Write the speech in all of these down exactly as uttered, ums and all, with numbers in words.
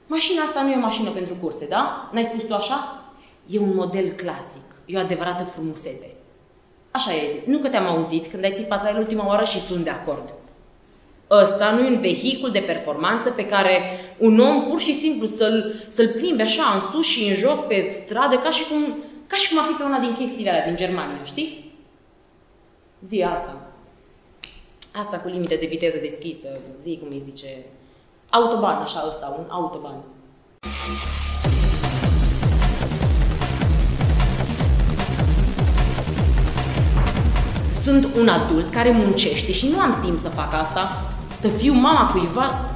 Mașina asta nu e o mașină pentru curse, da? N-ai spus tu așa? E un model clasic, e o adevărată frumusețe. Așa ai zis. Nu că te-am auzit când ai țipat la el ultima oară și sunt de acord. Ăsta nu e un vehicul de performanță pe care un om pur și simplu să-l să-l plimbe așa în sus și în jos pe stradă ca și cum, ca și cum ar fi pe una din chestiile alea din Germania, știi? Zi asta. Asta cu limite de viteză deschisă, zi cum îi zice. Autoban, așa ăsta, un autoban. Sunt un adult care muncește și nu am timp să fac asta, să fiu mama cuiva.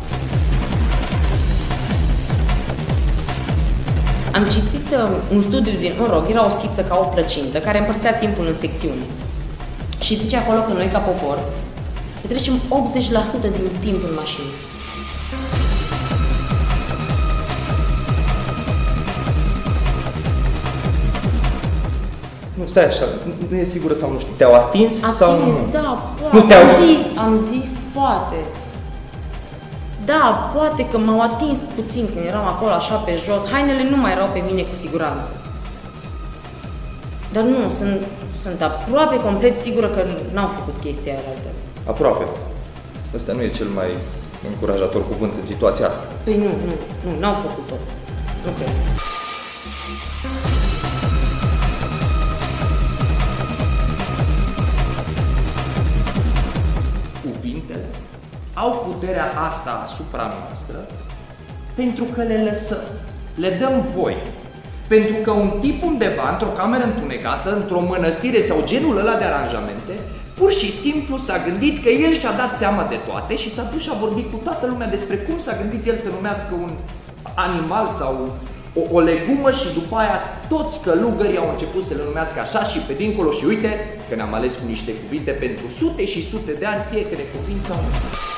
Am citit uh, un studiu din, mă rog, era o schiță ca o plăcintă care împărțea timpul în secțiuni. Și zice acolo că noi, ca popor, petrecem optzeci la sută din timp în mașină. Nu, stai așa, nu e sigură sau nu știu, te-au atins, atins sau nu? Atins, da, poate. Nu te-au... Am zis, am zis, poate. Da, poate că m-au atins puțin când eram acolo așa pe jos. Hainele nu mai erau pe mine cu siguranță. Dar nu, sunt, sunt aproape complet sigură că n-au făcut chestia aia altă. Aproape. Ăsta nu e cel mai încurajator cuvânt în situația asta. Păi nu, nu, nu, n-au făcut-o. Nu cred. Cuvintele au puterea asta asupra noastră pentru că le lăsăm, le dăm voie. Pentru că un tip undeva, într-o cameră întunecată, într-o mănăstire sau genul ăla de aranjamente, pur și simplu s-a gândit că el și-a dat seama de toate și s-a dus și a vorbit cu toată lumea despre cum s-a gândit el să numească un animal sau o, o legumă și după aia toți călugării au început să le numească așa și pe dincolo și uite că ne-am ales cu niște cuvinte pentru sute și sute de ani, fiecare cuvinte au.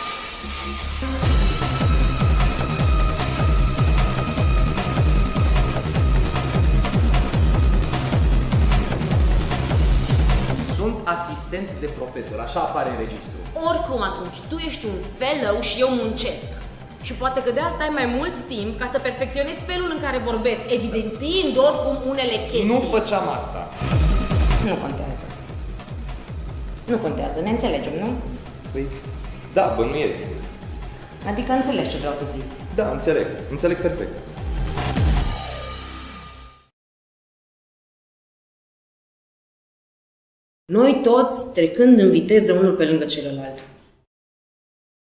Sunt asistent de profesor, așa apare în registru. Oricum atunci, tu ești un fellow și eu muncesc. Și poate că de asta ai mai mult timp ca să perfecționezi felul în care vorbesc, evidențiind oricum unele chestii. Nu făceam asta. Nu contează. Nu contează, ne înțelegem, nu? Păi, da, bănuiesc. Adică înțelegi ce vreau să zic. Da, înțeleg. Înțeleg perfect. Noi toți trecând în viteză unul pe lângă celălalt.